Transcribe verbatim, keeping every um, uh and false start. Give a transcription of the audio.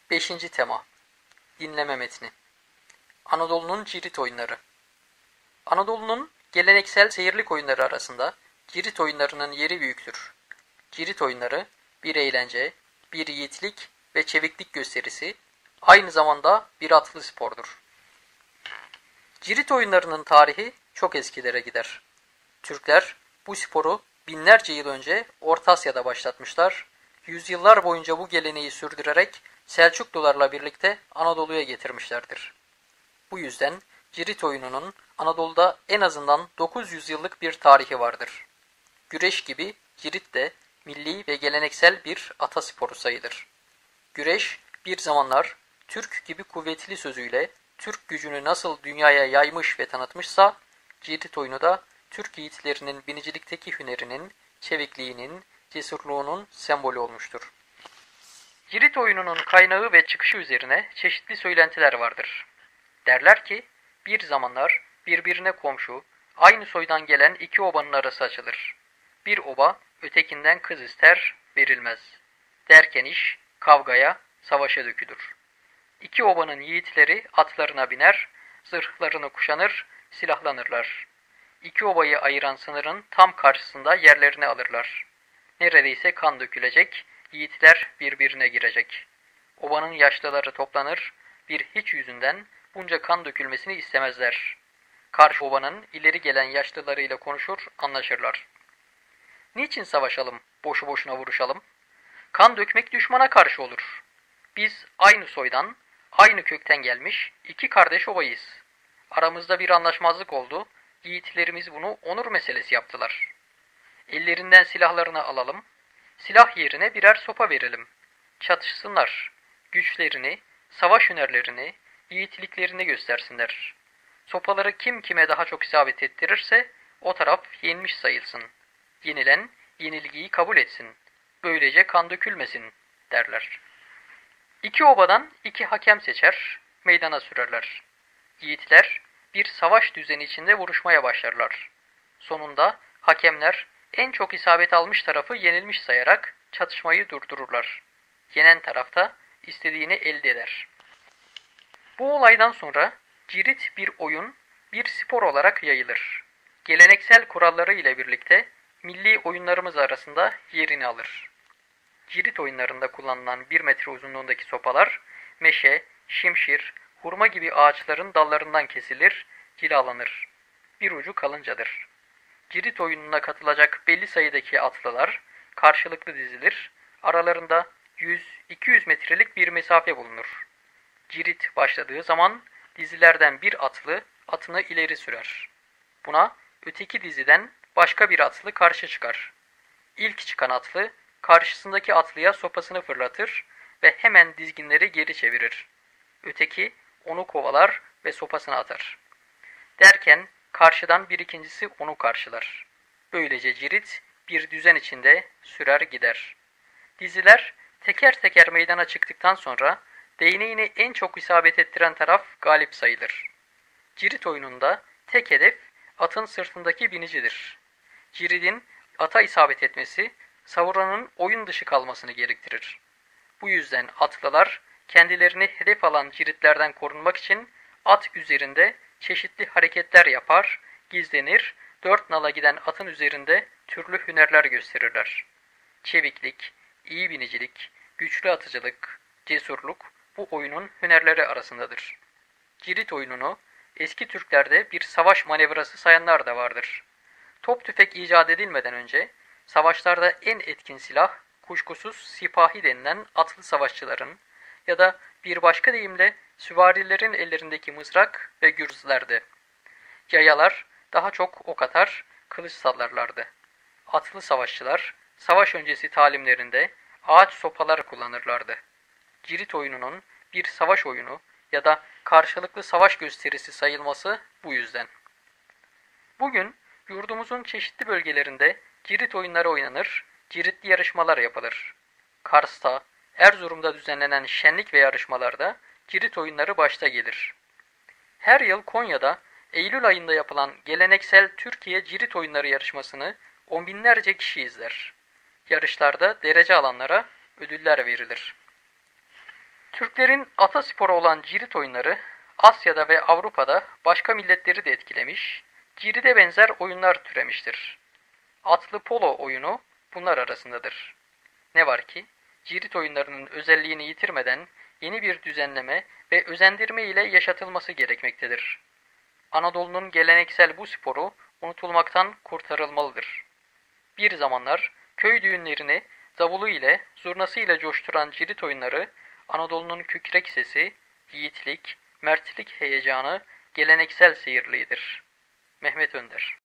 Beşinci tema. Dinleme metni. Anadolu'nun cirit oyunları. Anadolu'nun geleneksel seyirlik oyunları arasında cirit oyunlarının yeri büyüktür. Cirit oyunları bir eğlence, bir yiğitlik ve çeviklik gösterisi, aynı zamanda bir atlı spordur. Cirit oyunlarının tarihi çok eskilere gider. Türkler bu sporu binlerce yıl önce Orta Asya'da başlatmışlar, yüzyıllar boyunca bu geleneği sürdürerek Selçuklularla birlikte Anadolu'ya getirmişlerdir. Bu yüzden cirit oyununun Anadolu'da en azından dokuz yüz yıllık bir tarihi vardır. Güreş gibi cirit de milli ve geleneksel bir atasporu sayılır. Güreş bir zamanlar Türk gibi kuvvetli sözüyle Türk gücünü nasıl dünyaya yaymış ve tanıtmışsa, cirit oyunu da Türk yiğitlerinin binicilikteki hünerinin, çevikliğinin, cesurluğunun sembolü olmuştur. Cirit oyununun kaynağı ve çıkışı üzerine çeşitli söylentiler vardır. Derler ki, bir zamanlar birbirine komşu, aynı soydan gelen iki obanın arası açılır. Bir oba ötekinden kız ister, verilmez. Derken iş kavgaya, savaşa dökülür. İki obanın yiğitleri atlarına biner, zırhlarını kuşanır, silahlanırlar. İki obayı ayıran sınırın tam karşısında yerlerini alırlar. Neredeyse kan dökülecek, yiğitler birbirine girecek. Obanın yaşlıları toplanır, bir hiç yüzünden bunca kan dökülmesini istemezler. Karşı obanın ileri gelen yaşlılarıyla konuşur, anlaşırlar. Niçin savaşalım, boşu boşuna vuruşalım? Kan dökmek düşmana karşı olur. Biz aynı soydan, aynı kökten gelmiş iki kardeş obayız. Aramızda bir anlaşmazlık oldu, yiğitlerimiz bunu onur meselesi yaptılar. Ellerinden silahlarını alalım, silah yerine birer sopa verelim. Çatışsınlar, güçlerini, savaş hünerlerini, yiğitliklerini göstersinler. Sopaları kim kime daha çok isabet ettirirse o taraf yenmiş sayılsın. Yenilen yenilgiyi kabul etsin. Böylece kan dökülmesin derler. İki obadan iki hakem seçer, meydana sürerler. Yiğitler bir savaş düzeni içinde vuruşmaya başlarlar. Sonunda hakemler en çok isabet almış tarafı yenilmiş sayarak çatışmayı durdururlar. Yenen taraf da istediğini elde eder. Bu olaydan sonra cirit bir oyun, bir spor olarak yayılır. Geleneksel kuralları ile birlikte milli oyunlarımız arasında yerini alır. Cirit oyunlarında kullanılan bir metre uzunluğundaki sopalar, meşe, şimşir, hurma gibi ağaçların dallarından kesilir, cilalanır. Bir ucu kalıncadır. Cirit oyununa katılacak belli sayıdaki atlılar karşılıklı dizilir, aralarında yüz iki yüz metrelik bir mesafe bulunur. Cirit başladığı zaman dizilerden bir atlı atını ileri sürer. Buna öteki diziden başka bir atlı karşı çıkar. İlk çıkan atlı karşısındaki atlıya sopasını fırlatır ve hemen dizginleri geri çevirir. Öteki onu kovalar ve sopasını atar. Derken karşıdan bir ikincisi onu karşılar. Böylece cirit bir düzen içinde sürer gider. Diziler teker teker meydana çıktıktan sonra değneğini en çok isabet ettiren taraf galip sayılır. Cirit oyununda tek hedef atın sırtındaki binicidir. Ciridin ata isabet etmesi savuranın oyun dışı kalmasını gerektirir. Bu yüzden atlılar kendilerini hedef alan ciritlerden korunmak için at üzerinde çeşitli hareketler yapar, gizlenir, dört nala giden atın üzerinde türlü hünerler gösterirler. Çeviklik, iyi binicilik, güçlü atıcılık, cesurluk bu oyunun hünerleri arasındadır. Cirit oyununu eski Türklerde bir savaş manevrası sayanlar da vardır. Top tüfek icat edilmeden önce savaşlarda en etkin silah kuşkusuz sipahi denilen atlı savaşçıların ya da bir başka deyimle süvarilerin ellerindeki mızrak ve gürzlerdi. Yayalar daha çok ok atar, kılıç sallarlardı. Atlı savaşçılar savaş öncesi talimlerinde ağaç sopalar kullanırlardı. Cirit oyununun bir savaş oyunu ya da karşılıklı savaş gösterisi sayılması bu yüzden. Bugün yurdumuzun çeşitli bölgelerinde cirit oyunları oynanır, ciritli yarışmalar yapılır. Kars'ta, Erzurum'da düzenlenen şenlik ve yarışmalarda cirit oyunları başta gelir. Her yıl Konya'da Eylül ayında yapılan geleneksel Türkiye Cirit Oyunları yarışmasını on binlerce kişi izler. Yarışlarda derece alanlara ödüller verilir. Türklerin atasporu olan cirit oyunları Asya'da ve Avrupa'da başka milletleri de etkilemiş, ciride benzer oyunlar türemiştir. Atlı polo oyunu bunlar arasındadır. Ne var ki, cirit oyunlarının özelliğini yitirmeden yeni bir düzenleme ve özendirme ile yaşatılması gerekmektedir. Anadolu'nun geleneksel bu sporu unutulmaktan kurtarılmalıdır. Bir zamanlar köy düğünlerini davulu ile, zurnası ile coşturan cirit oyunları, Anadolu'nun kükrek sesi, yiğitlik, mertlik heyecanı, geleneksel seyirliğidir. Mehmet Önder